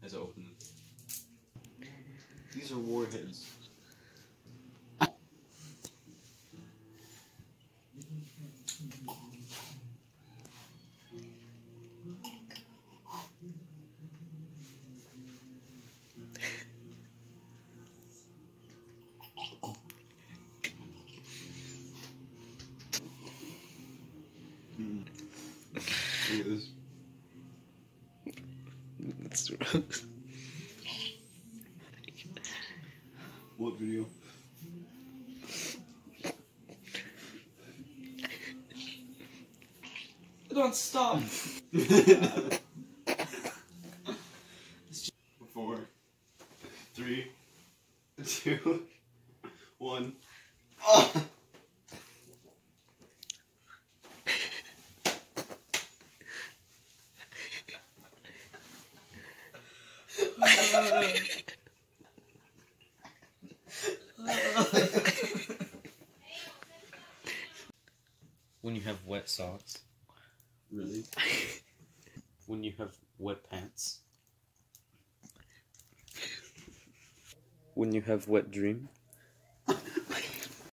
as I open them. These are warheads. Look at this. That's gross. What video? Don't stop! 4, 3, 2, 1. Oh! When you have wet socks. Really? When you have wet pants. When you have wet dream.